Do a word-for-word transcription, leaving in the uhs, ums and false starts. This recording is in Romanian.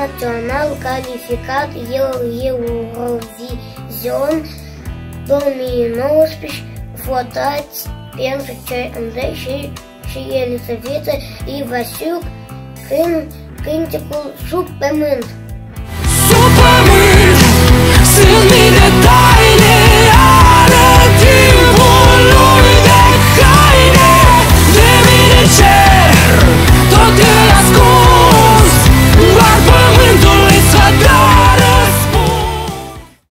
național calificat Eurovision două mii nouăsprezece, votați pentru cei Andrei și, și Elisaveta Ivasiuc, Cântecul sub pământ.